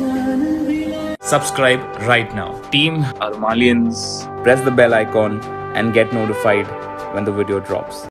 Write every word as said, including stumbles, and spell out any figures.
Subscribe right now. Team Armaalians. Press the bell icon and get notified when the video drops.